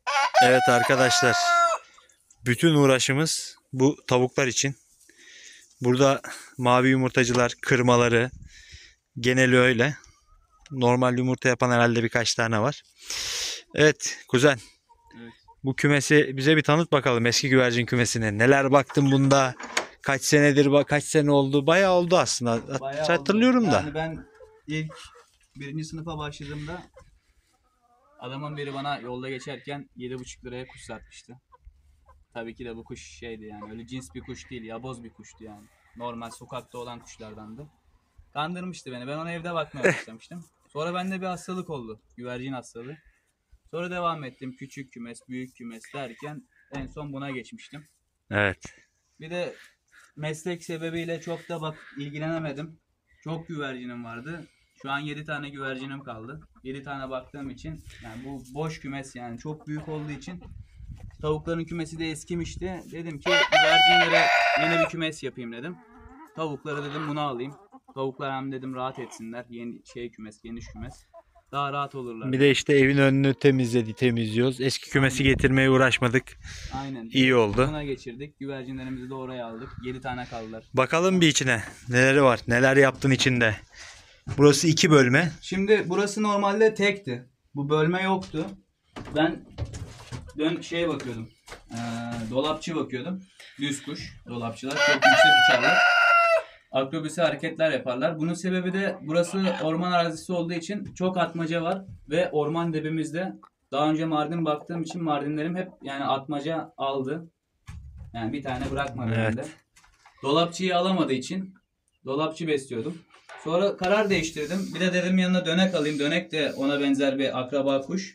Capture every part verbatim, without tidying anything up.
Evet arkadaşlar. Bütün uğraşımız bu tavuklar için. Burada mavi yumurtacılar, kırmaları geneli öyle. Normal yumurta yapan herhalde birkaç tane var. Evet kuzen. Evet. Bu kümesi bize bir tanıt bakalım, eski güvercin kümesine. Neler baktın bunda? Kaç senedir, kaç sene oldu? Bayağı oldu aslında. Bayağı Hatırlıyorum oldu. da. Yani ben ilk birinci sınıfa başladığımda adamın biri bana yolda geçerken yedi buçuk liraya kuş satmıştı. Tabii ki de bu kuş şeydi yani öyle cins bir kuş değil, yaboz bir kuştu yani. Normal sokakta olan kuşlardandı. Kandırmıştı beni. Ben ona evde bakmaya başlamıştım. Sonra bende bir hastalık oldu. Güvercin hastalığı. Sonra devam ettim. Küçük kümes, büyük kümes derken en son buna geçmiştim. Evet. Bir de meslek sebebiyle çok da bak ilgilenemedim. Çok güvercinim vardı. Şu an yedi tane güvercinim kaldı. yedi tane baktığım için yani bu boş kümes yani çok büyük olduğu için tavukların kümesi de eskimişti. Dedim ki güvercinlere yeni bir kümes yapayım dedim. Tavukları dedim bunu alayım. Tavuklar hem dedim rahat etsinler. Yeni şey kümes, geniş kümes. Daha rahat olurlar. Bir de işte evin önünü temizledi, temizliyoruz. Eski kümesi Aynen. getirmeye uğraşmadık. Aynen. İyi oldu. Buna geçirdik. Güvercinlerimizi de oraya aldık. yedi tane kaldılar. Bakalım bir içine. Neleri var? Neler yaptın içinde? Burası iki bölme. Şimdi burası normalde tekti. Bu bölme yoktu. Ben dön şeye bakıyordum. Ee, dolapçı bakıyordum. Düz kuş. Dolapçılar çok yüksek uçarlar. Akrobasi hareketler yaparlar. Bunun sebebi de burası orman arazisi olduğu için çok atmaca var ve orman dibimizde. Daha önce Mardin baktığım için Mardinlerim hep yani atmaca aldı. Yani bir tane bırakmadı Evet. bende. Dolapçıyı alamadığı için dolapçı besliyordum. Sonra karar değiştirdim. Bir de dedim yanına dönek alayım. Dönek de ona benzer bir akraba kuş.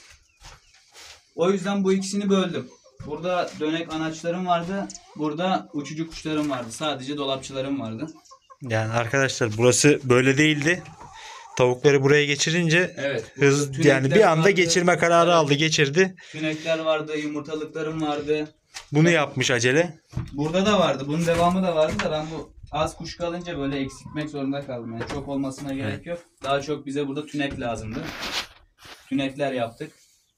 O yüzden bu ikisini böldüm. Burada dönek anaçlarım vardı. Burada uçucu kuşlarım vardı. Sadece dolapçılarım vardı. Yani arkadaşlar burası böyle değildi. Tavukları buraya geçirince Evet. hız Tünekler yani bir anda vardı. geçirme kararı aldı, geçirdi. Tünekler vardı, yumurtalıklarım vardı. Bunu yapmış acele. Burada da vardı. Bunun devamı da vardı da ben bu az kuş kalınca böyle eksiltmek zorunda kaldım. Yani çok olmasına gerek Evet. yok. Daha çok bize burada tünek lazımdı. Tünekler yaptık.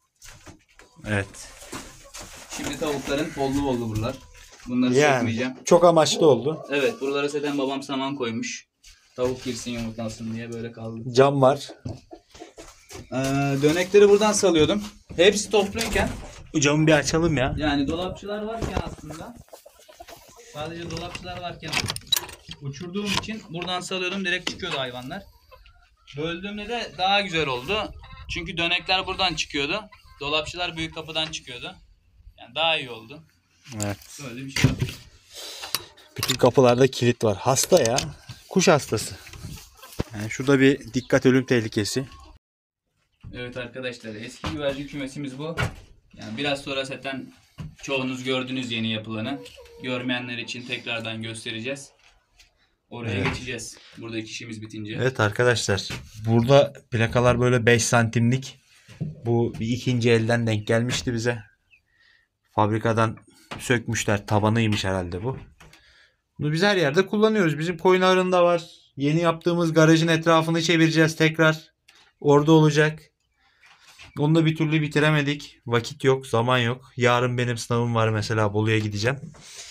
Evet. Şimdi tavukların bollu bollu buralar. Bunları Yani sökmeyeceğim. çok amaçlı oldu. Evet, buralara zaten babam saman koymuş. Tavuk girsin yumurtlasın diye böyle kaldı. Cam var. Ee, dönekleri buradan salıyordum. Hepsi topluyken Bu camı bir açalım ya. yani dolapçılar varken aslında sadece dolapçılar varken uçurduğum için buradan salıyordum, direkt çıkıyordu hayvanlar. Böldüğümde de daha güzel oldu. Çünkü dönekler buradan çıkıyordu. Dolapçılar büyük kapıdan çıkıyordu. Yani daha iyi oldu. Evet. Böyle bir şey yaptık. Bütün kapılarda kilit var. Hasta ya. Kuş hastası. Yani şurada bir dikkat, ölüm tehlikesi. Evet arkadaşlar, eski güvercin kümesimiz bu. Yani biraz sonra zaten çoğunuz gördünüz yeni yapılanı. Görmeyenler için tekrardan göstereceğiz. Oraya Evet. geçeceğiz. Buradaki işimiz bitince. Evet arkadaşlar. Burada plakalar böyle beş santimlik. Bu bir ikinci elden denk gelmişti bize. Fabrikadan sökmüşler. Tabanıymış herhalde bu. Bunu biz her yerde kullanıyoruz. Bizim koyun ağırında var. Yeni yaptığımız garajın etrafını çevireceğiz tekrar. Orada olacak. Onu da bir türlü bitiremedik. Vakit yok, zaman yok. Yarın benim sınavım var mesela, Bolu'ya gideceğim.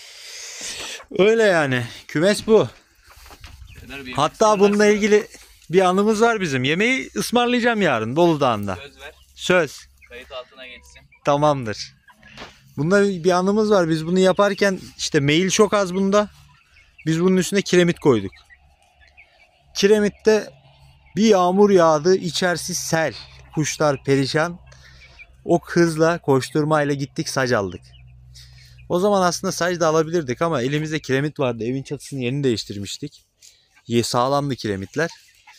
Öyle yani. Kümes bu. Hatta bununla ilgili bir anımız var bizim. Yemeği ısmarlayacağım yarın Bolu Dağı'nda. Söz ver. Söz. Kayıt altına geçsin. Tamamdır. Bunda bir anımız var. Biz bunu yaparken işte meyil çok az bunda. Biz bunun üstüne kiremit koyduk. Kiremitte bir yağmur yağdı. İçerisi sel. Kuşlar perişan. O hızla, koşturmayla gittik, sac aldık. O zaman aslında sac da alabilirdik ama elimizde kiremit vardı. Evin çatısını yeni değiştirmiştik. Sağlamdı kiremitler.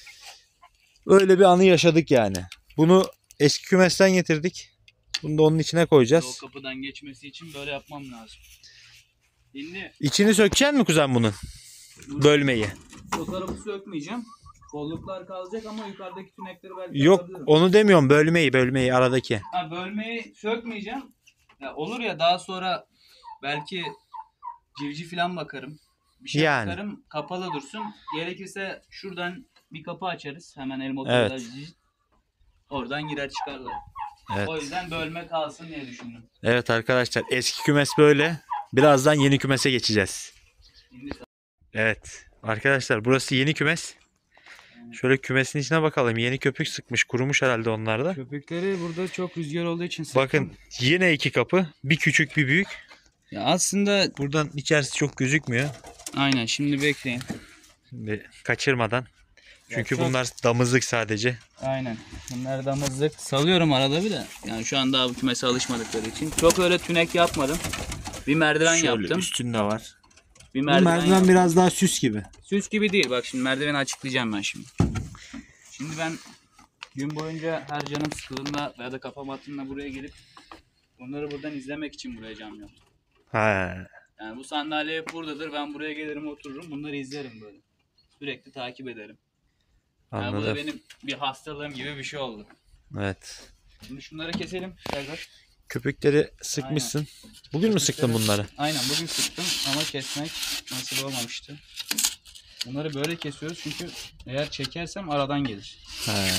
Öyle bir anı yaşadık yani. Bunu eski kümesten getirdik. Bunu da onun içine koyacağız. O kapıdan geçmesi için böyle yapmam lazım. Şimdi İçini sökeceksin mi kuzen bunun? Bölmeyi. o tarafı sökmeyeceğim. Kolluklar kalacak ama yukarıdaki tünekleri belki Yok, yapabilirim. onu demiyorum, bölmeyi bölmeyi aradaki. Ha, bölmeyi sökmeyeceğim. Ya olur ya, daha sonra belki civciv falan bakarım. Bir şey Yani. bakarım, kapalı dursun. Gerekirse şuradan bir kapı açarız. Hemen el Evet. motorla oradan girer çıkarlar. Evet. O yüzden bölme kalsın diye düşündüm. Evet arkadaşlar, eski kümes böyle. Birazdan yeni kümese geçeceğiz. Şimdi Evet. Arkadaşlar burası yeni kümes. Şöyle kümesin içine bakalım. Yeni köpük sıkmış. Kurumuş herhalde onlar da. köpükleri burada çok rüzgar olduğu için sıktım. Bakın yine iki kapı. Bir küçük bir büyük. Ya aslında Buradan içerisi çok gözükmüyor. aynen, şimdi bekleyin. Şimdi kaçırmadan. Çünkü çok- bunlar damızlık sadece. Aynen. Bunlar damızlık. Salıyorum arada bir de. Yani şu an daha bu kümese alışmadıkları için. Çok öyle tünek yapmadım. Bir merdiven Şöyle yaptım. üstünde var. Bir Bu merdiven, merdiven yaptım. biraz daha süs gibi. Süs gibi değil. Bak şimdi merdiveni açıklayacağım ben şimdi. Şimdi ben gün boyunca her canım sıkıldığında veya da kafam attığında buraya gelip bunları buradan izlemek için buraya cam yaptım. Ha. Yani bu sandalye hep buradadır. Ben buraya gelirim, otururum. Bunları izlerim böyle. Sürekli takip ederim. Yani bu da Anladım. benim bir hastalığım gibi bir şey oldu. Evet. Şimdi şunları keselim. Serdar. Köpükleri sıkmışsın. Bugün mü sıktın bunları? Aynen bugün sıktım ama kesmek nasıl olmamıştı. Bunları böyle kesiyoruz çünkü eğer çekersem aradan gelir. Ha. Yani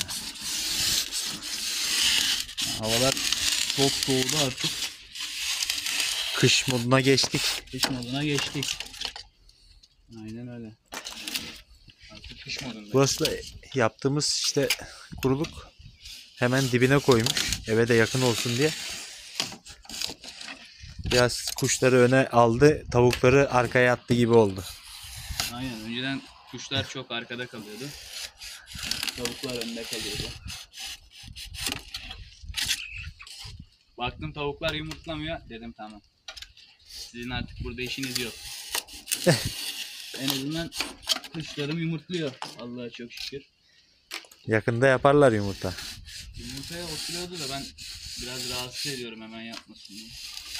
havalar çok soğudu artık. Kış moduna geçtik. Kış moduna geçtik. Aynen öyle. Artık kış modunda. Burası da yaptığımız işte kuruluk. Hemen dibine koymuş. Eve de yakın olsun diye. Biraz kuşları öne aldı. Tavukları arkaya attı gibi oldu. Aynen, önceden kuşlar çok arkada kalıyordu. Tavuklar önde kalıyordu. Baktım tavuklar yumurtlamıyor. Dedim tamam. Sizin artık burada işiniz yok. En azından kuşlarım yumurtluyor. Allah'a çok şükür. Yakında yaparlar yumurta. Yumurtaya oturuyordu da ben biraz rahatsız ediyorum hemen yapmasın diye.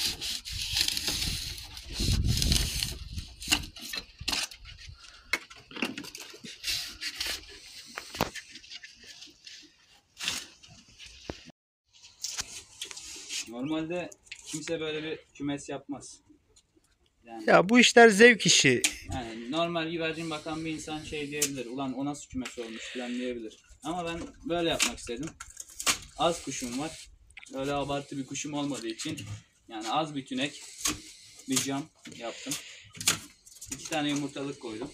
Normalde kimse böyle bir kümes yapmaz. Yani, Ya bu işler zevk işi. yani normal güvercin bakan bir insan şey diyebilir. Ulan o nasıl kümes olmuş falan diyebilir. Ama ben böyle yapmak istedim. Az kuşum var. Öyle abartı bir kuşum olmadığı için yani az bir tünek, bir cam yaptım. İki tane yumurtalık koydum.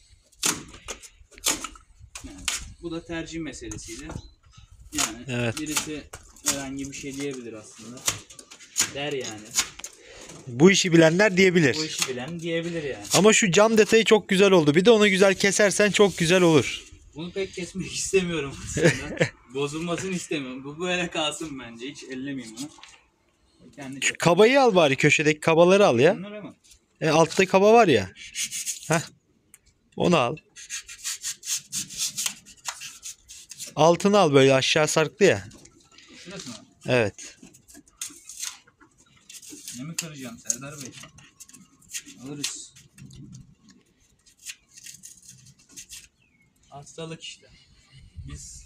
Yani bu da tercih meselesiydi. Yani Evet. birisi herhangi bir şey diyebilir aslında. Der yani. Bu işi bilenler diyebilir. Bu işi bilen diyebilir yani. Ama şu cam detayı çok güzel oldu. Bir de onu güzel kesersen çok güzel olur. Bunu pek kesmek istemiyorum aslında. Bozulmasını istemiyorum. Bu böyle kalsın bence. Hiç ellemeyeyim bunu. Kendi Şu kabayı al bari, köşedeki kabaları al ya. Bunlar ama. E, altta kaba var ya. Heh. Onu al. Altını al, böyle aşağı sarktı ya. Şurası mı? Evet. Ne mi kıracağım Serdar Bey? Alırız. Hastalık işte. Biz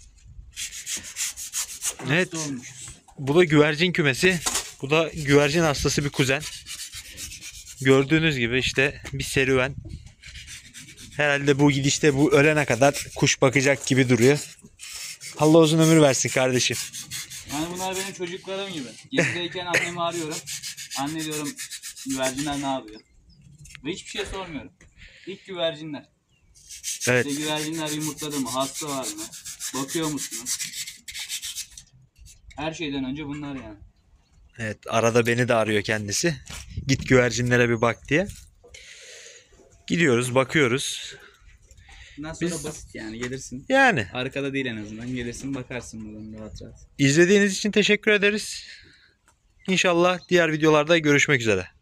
Evet. hasta olmuşuz. Bu da güvercin kümesi. Bu da güvercin hastası bir kuzen. Gördüğünüz gibi işte bir serüven. Herhalde bu gidişte bu ölene kadar kuş bakacak gibi duruyor. Allah uzun ömür versin kardeşim. Yani bunlar benim çocuklarım gibi. Gezideyken annemi arıyorum. Anne diyorum, güvercinler ne yapıyor? Ve hiçbir şey sormuyorum. İlk güvercinler. Evet. İşte güvercinler yumurtladı mı? Hasta var mı? Bakıyor musunuz? Her şeyden önce bunlar yani. Evet, arada beni de arıyor kendisi. Git güvercinlere bir bak diye. Gidiyoruz, bakıyoruz. Bundan sonra Biz- basit yani, gelirsin. Yani Arkada değil en azından. Gelirsin bakarsın buradan rahat rahat. izlediğiniz için teşekkür ederiz. İnşallah diğer videolarda görüşmek üzere.